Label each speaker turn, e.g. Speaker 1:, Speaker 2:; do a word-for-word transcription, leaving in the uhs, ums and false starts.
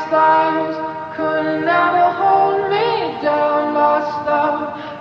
Speaker 1: stars could never hold me down. Lost love